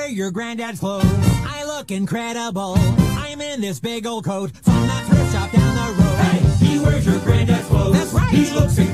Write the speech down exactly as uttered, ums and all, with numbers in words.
wear your granddad's clothes. I look incredible. I'm in this big old coat from that thrift shop down the road. Hey, he wears your granddad's clothes. That's right. He looks incredible.